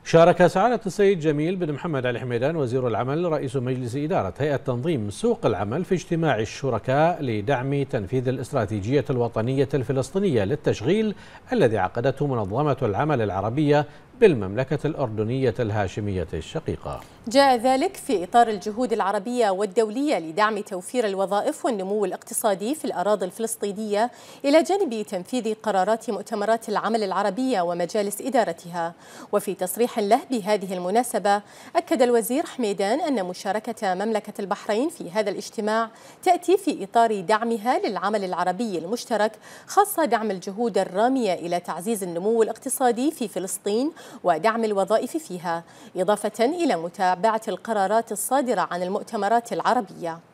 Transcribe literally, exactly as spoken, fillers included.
شارك سعادة السيد جميل بن محمد علي حميدان وزير العمل رئيس مجلس إدارة هيئة تنظيم سوق العمل في اجتماع الشركاء لدعم تنفيذ الاستراتيجية الوطنية الفلسطينية للتشغيل الذي عقدته منظمة العمل العربية بالمملكة الأردنية الهاشمية الشقيقة. جاء ذلك في إطار الجهود العربية والدولية لدعم توفير الوظائف والنمو الاقتصادي في الأراضي الفلسطينية إلى جانب تنفيذ قرارات مؤتمرات العمل العربية ومجالس إدارتها. وفي تصريح له بهذه المناسبة أكد الوزير حميدان أن مشاركة مملكة البحرين في هذا الاجتماع تأتي في إطار دعمها للعمل العربي المشترك، خاصة دعم الجهود الرامية إلى تعزيز النمو الاقتصادي في فلسطين ودعم الوظائف فيها، إضافة إلى متابعة القرارات الصادرة عن المؤتمرات العربية.